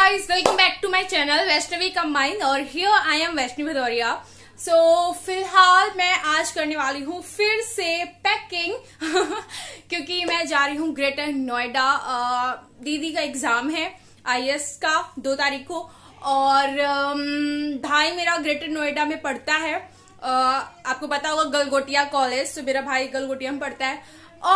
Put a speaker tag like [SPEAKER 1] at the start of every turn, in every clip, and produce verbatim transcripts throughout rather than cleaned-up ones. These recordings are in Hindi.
[SPEAKER 1] guys, welcome back to my channel Vaishnavi कंबाइन और here I am Vaishnavi Bhadauria. So so, फिलहाल मैं आज करने वाली हूँ फिर से पैकिंग क्योंकि मैं जा रही हूँ ग्रेटर नोएडा। दीदी का एग्जाम है आई ए एस का दो तारीख को और भाई मेरा ग्रेटर नोएडा में पढ़ता है। uh, आपको पता होगा गलगोटिया कॉलेज, तो मेरा भाई गलगोटिया में पढ़ता है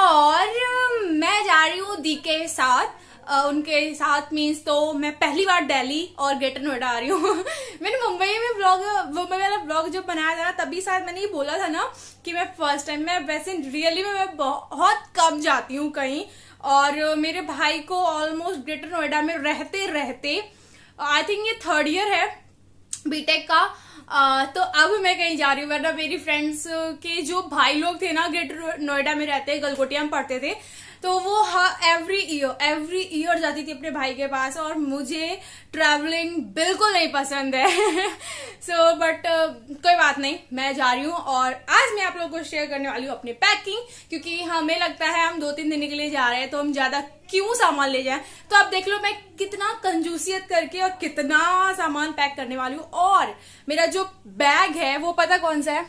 [SPEAKER 1] और मैं जा रही हूँ दी के साथ। Uh, उनके साथ मीन्स तो मैं पहली बार दिल्ली और ग्रेटर नोएडा आ रही हूँ। मैंने मुंबई में ब्लॉग मुंबई वाला ब्लॉग जब बनाया था ना तभी शायद मैंने ये बोला था ना कि मैं फर्स्ट टाइम, मैं वैसे रियली में मैं बहुत कम जाती हूँ कहीं। और मेरे भाई को ऑलमोस्ट ग्रेटर नोएडा में रहते रहते आई थिंक ये थर्ड ईयर है बीटेक का। Uh, तो अब मैं कहीं जा रही हूँ, वरना मेरी फ्रेंड्स के जो भाई लोग थे ना ग्रेटर नोएडा में रहते, गलगोटिया में पढ़ते थे, तो वो एवरी ईयर एवरी ईयर जाती थी अपने भाई के पास और मुझे ट्रैवलिंग बिल्कुल नहीं पसंद है। सो so, बट uh, कोई बात नहीं, मैं जा रही हूँ और आज मैं आप लोगों को शेयर करने वाली हूँ अपनी पैकिंग, क्योंकि हमें लगता है हम दो तीन दिन के लिए जा रहे हैं तो हम ज्यादा क्यों सामान ले जाएं। तो आप देख लो मैं कितना कंजूसियत करके और कितना सामान पैक करने वाली हूँ। और मेरा जो बैग है वो पता कौन सा है,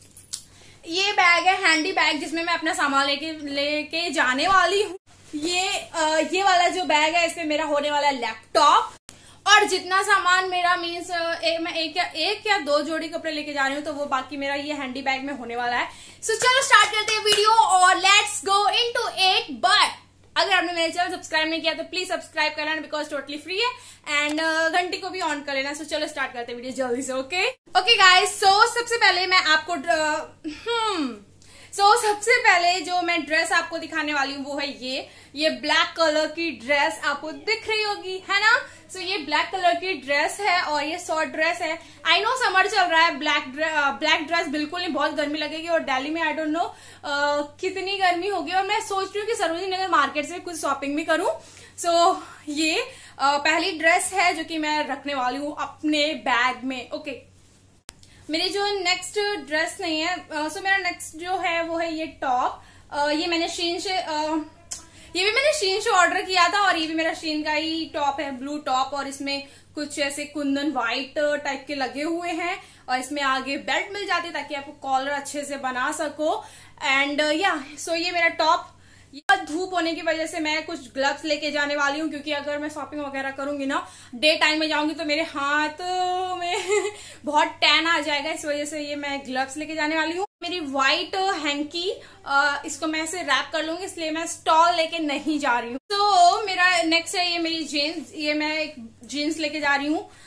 [SPEAKER 1] ये बैग है हैंडी बैग जिसमें मैं अपना सामान लेके लेके जाने वाली हूँ। ये आ, ये वाला जो बैग है इसमें मेरा होने वाला है लैपटॉप और जितना सामान मेरा मीन्स एक, मैं एक या एक या दो जोड़ी कपड़े लेके जा रही हूँ तो वो बाकी मेरा ये हैंडी बैग में होने वाला है। सो so, चलो स्टार्ट करते हैं वीडियो और let's go into it. But अगर आपने मेरे चैनल सब्सक्राइब नहीं किया तो प्लीज सब्सक्राइब कर लेना बिकॉज टोटली फ्री है एंड घंटी को भी ऑन कर लेना। सो so, चलो स्टार्ट करते हैं वीडियो जल्दी से। ओके ओके गाइस, सो सबसे पहले मैं आपको हम्म सो so, सबसे पहले जो मैं ड्रेस आपको दिखाने वाली हूँ वो है ये ये ब्लैक कलर की ड्रेस आपको दिख रही होगी, है ना। सो so, ये ब्लैक कलर की ड्रेस है और ये शॉर्ट ड्रेस है। आई नो समर चल रहा है, ब्लैक ब्लैक ड्रेस बिल्कुल नहीं, बहुत गर्मी लगेगी और दिल्ली में आई डोंट नो कितनी गर्मी होगी और मैं सोच रही हूँ कि सरोजिनी नगर मार्केट से कुछ शॉपिंग भी करूँ। सो so, ये uh, पहली ड्रेस है जो कि मैं रखने वाली हूँ अपने बैग में। Okay okay. मेरी जो नेक्स्ट ड्रेस नहीं है, सो uh, so मेरा नेक्स्ट जो है वो है ये टॉप। uh, ये मैंने शीन से uh, ये भी मैंने शीन से ऑर्डर किया था और ये भी मेरा शीन का ही टॉप है, ब्लू टॉप, और इसमें कुछ ऐसे कुंदन व्हाइट टाइप के लगे हुए हैं और इसमें आगे बेल्ट मिल जाती है ताकि आपको कॉलर अच्छे से बना सको। एंड या सो ये मेरा टॉप। धूप होने की वजह से मैं कुछ ग्लव्स लेके जाने वाली हूँ क्योंकि अगर मैं शॉपिंग वगैरह करूंगी ना डे टाइम में जाऊंगी तो मेरे हाथ में बहुत टैन आ जाएगा, इस वजह से ये मैं ग्लव्स लेके जाने वाली हूँ। मेरी व्हाइट हैंकी, इसको मैं ऐसे रैप कर लूंगी इसलिए मैं स्टॉल लेके नहीं जा रही हूँ। तो so, मेरा नेक्स्ट है ये मेरी जीन्स, ये मैं एक जीन्स लेके जा रही हूँ।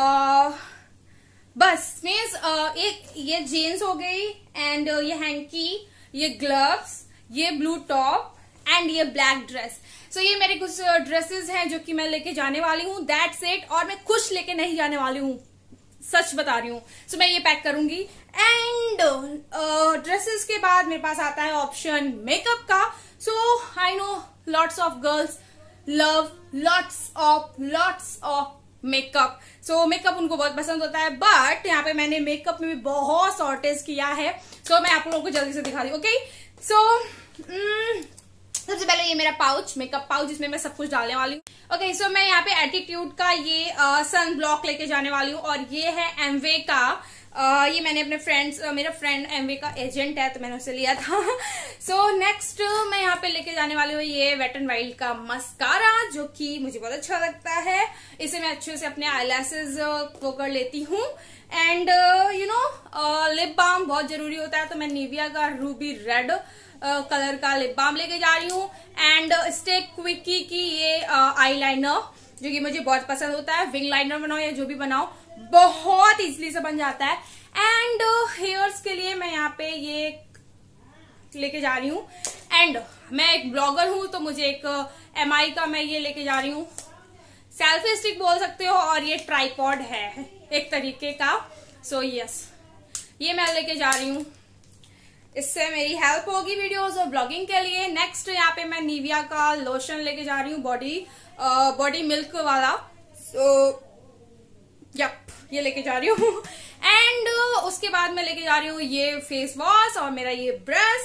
[SPEAKER 1] बस मीन्स एक ये जीन्स हो गई एंड ये हैंकी, ये ग्लव्स, ये ब्लू टॉप एंड ये ब्लैक ड्रेस। सो so, ये मेरे कुछ ड्रेसेस हैं जो कि मैं लेके जाने वाली हूँ, दैट्स इट। और मैं कुछ लेके नहीं जाने वाली हूँ, सच बता रही हूँ। सो so, मैं ये पैक करूंगी एंड ड्रेसेस के बाद मेरे पास आता है ऑप्शन मेकअप का। So I know lots of girls love lots of lots of makeup. So makeup उनको बहुत पसंद होता है, बट यहाँ पे मैंने मेकअप में भी बहुत शॉर्टेज किया है। सो so, मैं आप लोगों को जल्दी से दिखा दी। ओके सो सबसे पहले ये मेरा पाउच, मेकअप पाउच, जिसमें मैं सब कुछ डालने वाली हूँ। ओके सो मैं यहाँ पे एटीट्यूड का ये सन ब्लॉक लेके जाने वाली हूँ और ये है एमवे का। uh, ये मैंने अपने फ्रेंड्स uh, मेरा फ्रेंड एमवे का एजेंट है तो मैंने उसे लिया था। सो नेक्स्ट मैं यहाँ पे लेके जाने वाली हूँ ये वेट एंड वाइल्ड का मस्कारा जो कि मुझे बहुत अच्छा लगता है। इसे मैं अच्छे से अपने आईलैशेस वो कर लेती हूँ and you know lip balm बहुत जरूरी होता है तो मैं निविया का रूबी रेड कलर uh, का लिप बाम लेके जा रही हूँ एंड स्टे क्विकी की ये आई लाइनर जो कि मुझे बहुत पसंद होता है। विंग लाइनर बनाओ या जो भी बनाओ बहुत इजीली से बन जाता है। एंड हेयर्स के लिए मैं यहाँ पे ये लेके जा रही हूँ एंड मैं एक ब्लॉगर हूँ तो मुझे एक एम आई का मैं ये लेके जा रही हूँ, सेल्फी स्टिक बोल सकते हो और ये ट्राइपॉड है एक तरीके का। सो so, यस yes, ये मैं लेके जा रही हूँ, इससे मेरी हेल्प होगी वीडियोस और ब्लॉगिंग के लिए। नेक्स्ट यहाँ पे मैं निविया का लोशन लेके जा रही हूँ, बॉडी बॉडी मिल्क वाला। सो यप ये लेके जा रही हूँ एंड uh, उसके बाद मैं लेके जा रही हूँ ये फेस वॉश और मेरा ये ब्रश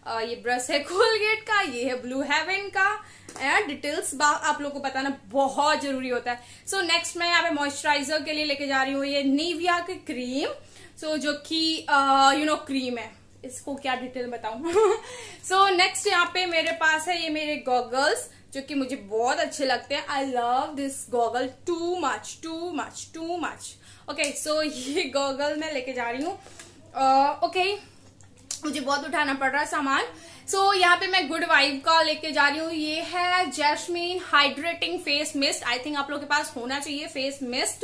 [SPEAKER 1] uh, ये ब्रश है कोलगेट का, ये है ब्लू हेवन का। एंड डिटेल्स आप लोगों को बताना बहुत जरूरी होता है। सो so, नेक्स्ट मैं यहाँ पे मॉइस्चराइजर के लिए लेके जा रही हूँ ये निविया की क्रीम। सो so, जो कि यू नो क्रीम है, इसको क्या डिटेल बताऊं। सो नेक्स्ट यहाँ पे मेरे पास है ये मेरे गॉगल्स, जो कि मुझे बहुत अच्छे लगते हैं। I love this goggle too much too much too much. Okay, so ये गॉगल मैं लेके जा रही हूँ। ओके uh, okay, मुझे बहुत उठाना पड़ रहा है सामान। सो so, यहाँ पे मैं गुड वाइब का लेके जा रही हूँ। ये है jasmine hydrating face mist. I think आप लोगों के पास होना चाहिए face mist.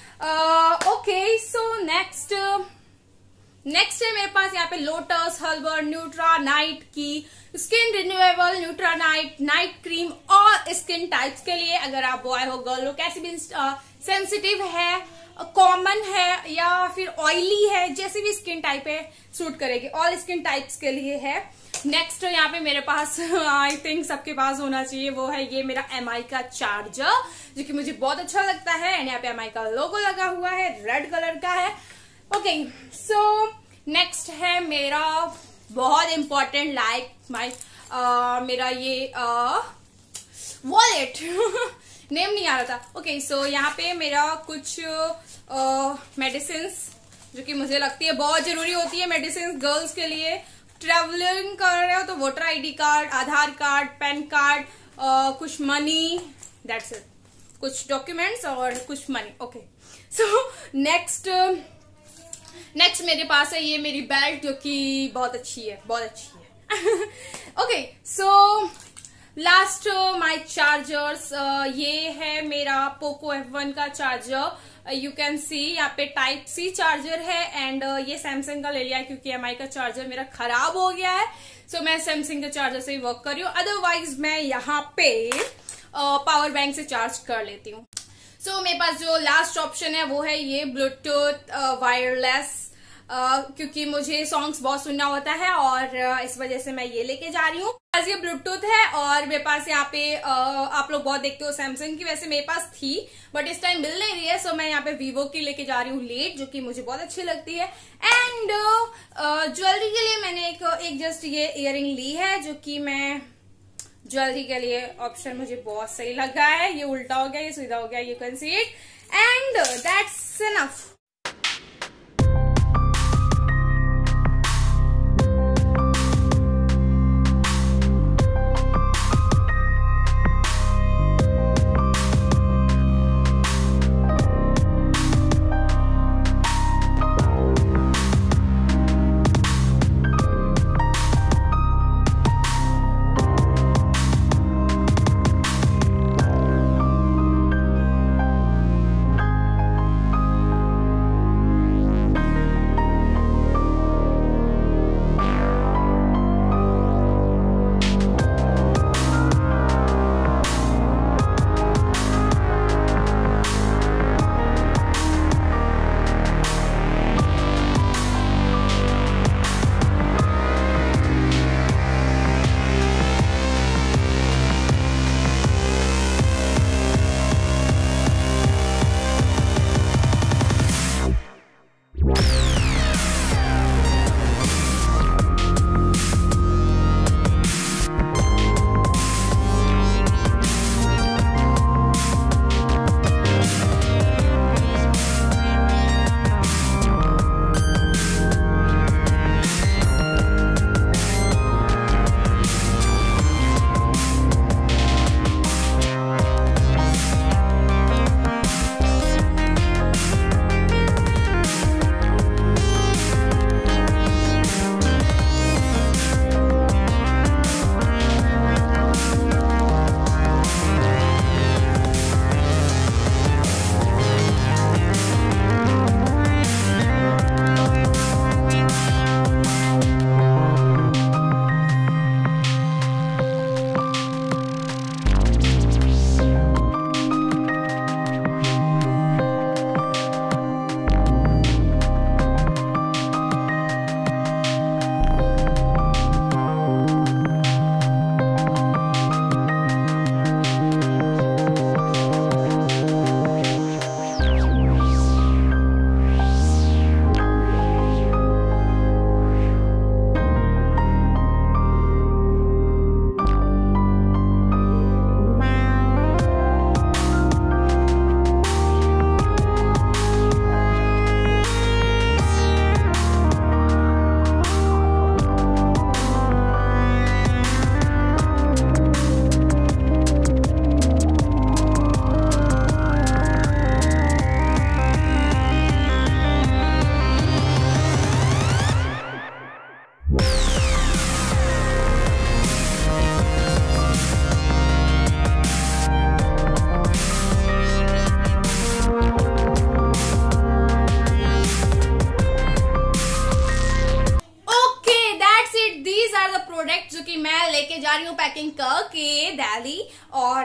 [SPEAKER 1] Okay, so next next है मेरे पास यहाँ पे लोटस हर्बल न्यूट्रा नाइट की skin renewable nutra night night cream और स्किन टाइप्स के लिए। अगर आप बॉय हो गर्ल हो, कैसे भी सेंसिटिव है, कॉमन है या फिर ऑयली है, जैसे भी स्किन टाइप है सूट करेगी, ऑल स्किन टाइप्स के लिए है। नेक्स्ट यहाँ पे मेरे पास आई थिंक सबके पास होना चाहिए, वो है ये मेरा एम आई का चार्जर, जो कि मुझे बहुत अच्छा लगता है। एंड यहाँ पे एम आई का लोगो लगा हुआ है, रेड कलर का है। ओके, सो नेक्स्ट है मेरा बहुत इंपॉर्टेंट लाइक माई मेरा ये वॉलेट नेम नहीं आ रहा था। ओके, सो यहाँ पे मेरा कुछ मेडिसिन uh, जो कि मुझे लगती है बहुत जरूरी होती है मेडिसिन गर्ल्स के लिए। ट्रेवलिंग कर रहे हो तो voter ID card, Aadhaar card, PAN card, uh, कुछ मनी, दैट्स इट, कुछ डॉक्यूमेंट्स और कुछ money. Okay, so next next मेरे पास है ये मेरी बेल्ट, जो कि बहुत अच्छी है, बहुत अच्छी है। Okay, so last my chargers, ये है मेरा पोको एफ वन का चार्जर। यू कैन सी यहाँ पे टाइप सी चार्जर है। एंड uh, ये सैमसंग का ले लिया है क्योंकि एम आई का चार्जर मेरा खराब हो गया है। सो so, मैं सैमसंग के चार्जर से ही वर्क कर रही हूँ। अदरवाइज मैं यहाँ पे पावर uh, बैंक से चार्ज कर लेती हूँ। सो so, मेरे पास जो लास्ट ऑप्शन है वो है ये ब्लूटूथ वायरलेस, Uh, क्योंकि मुझे सॉन्ग्स बहुत सुनना होता है और uh, इस वजह से मैं ये लेके जा रही हूँ। बस ये ब्लूटूथ है और मेरे पास यहाँ पे uh, आप लोग बहुत देखते हो सैमसंग की, वैसे मेरे पास थी बट इस टाइम मिल नहीं रही है। सो मैं यहाँ पे वीवो की लेके जा रही हूँ लेट, जो कि मुझे बहुत अच्छी लगती है। एंड ज्वेलरी uh, के लिए मैंने एक एक जस्ट ये इयररिंग ली है, जो कि मैं ज्वेलरी के लिए ऑप्शन मुझे बहुत सही लगा है। ये उल्टा हो गया, ये सीधा हो गया, you can see it and that's enough.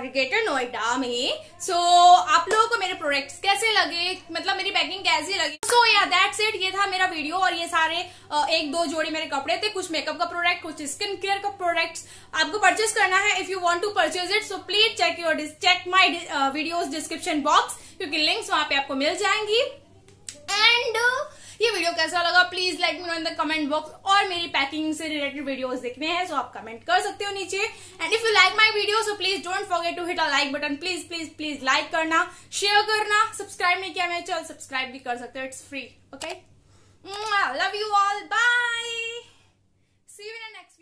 [SPEAKER 1] Greater Noida में। सो so, आप लोगों को मेरे प्रोडक्ट्स कैसे लगे, मतलब मेरी पैकिंग कैसी लगी। सो या दैट्स इट, ये था मेरा वीडियो और ये सारे एक दो जोड़ी मेरे कपड़े थे, कुछ मेकअप का प्रोडक्ट, कुछ स्किन केयर का प्रोडक्ट्स आपको परचेस करना है। If you want to purchase it so please check your check my videos description box, क्योंकि लिंक्स वहां पे आपको मिल जाएंगी। एंड uh, ये वीडियो कैसा लगा please let me know in the comment box. और मेरी पैकिंग से रिलेटेड वीडियोस देखने हैं तो आप कमेंट कर सकते हो नीचे। And if you like my video so please don't forget to hit a like button. Please please please like करना, शेयर करना, सब्सक्राइब नहीं किया मेरे चैनल सब्सक्राइब भी कर सकते हो, it's free. Okay, love you all, bye, see you in the next